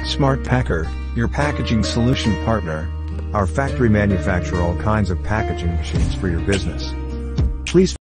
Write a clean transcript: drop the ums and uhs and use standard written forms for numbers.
Smart Packer, your packaging solution partner. Our factory manufacture all kinds of packaging machines for your business. Please